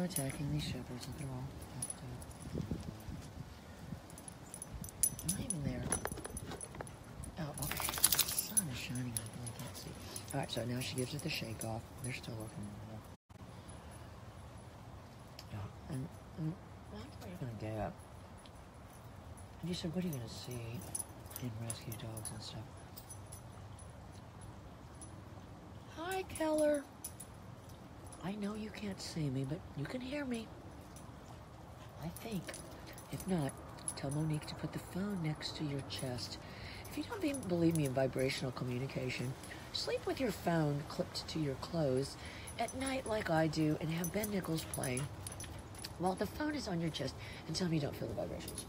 attacking these shepherds. Look at them all. Not even there. Oh, okay. The sun is shining. I really can't see. All right, so now she gives it the shake off. They're still looking at her. Yeah, and that's what you're going to get. And you said, what are you going to see in rescue dogs and stuff? Hi, Keller. I know you can't see me, but you can hear me. I think. If not, tell Monique to put the phone next to your chest. If you don't believe me in vibrational communication, sleep with your phone clipped to your clothes at night like I do and have Ben Nichols playing while the phone is on your chest and tell me you don't feel the vibrations.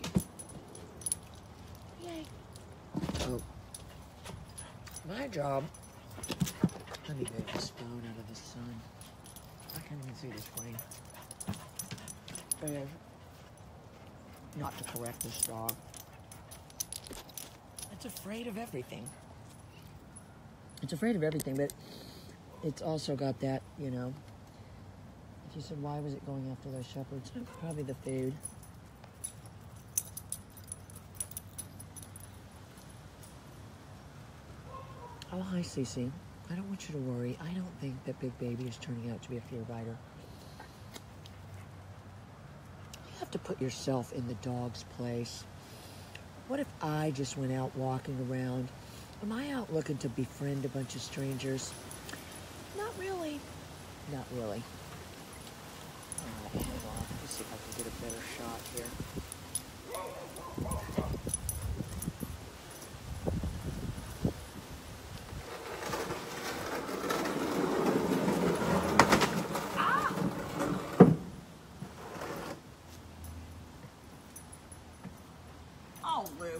Yay. Oh. My job. Let me move this phone out of the sun. I can't even see this plane. It is not to correct this dog. It's afraid of everything. It's afraid of everything, but it's also got that, you know. If you said, why was it going after those shepherds? Probably the food. Oh, hi, Cece. I don't want you to worry. I don't think that Big Baby is turning out to be a fear biter. You have to put yourself in the dog's place. What if I just went out walking around? Am I out looking to befriend a bunch of strangers? Not really. Not really. All right, hold on. Let me see if I can get a better shot here. Oh, Lou.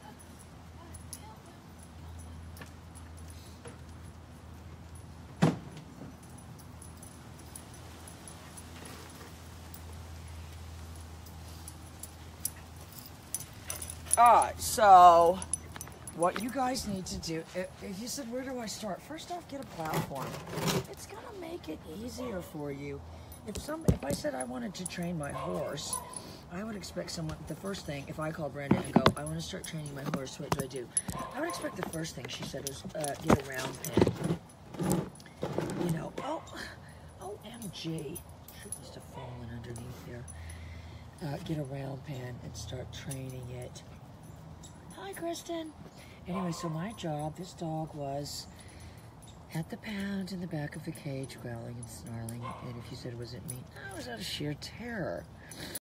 Alright, so what you guys need to do, if you said, where do I start? First off, get a platform. It's going to make it easier for you. If I said I wanted to train my horse, I would expect someone, the first thing, if I called Brandon and go, I want to start training my horse, what do? I would expect the first thing she said was, get a round pen. You know, OMG. Shoot must have fallen underneath there. Get a round pen and start training it. Hi, Kristen. Anyway, so my job, this dog was at the pound in the back of the cage, growling and snarling. And if you said, was it me? No, it was out of sheer terror.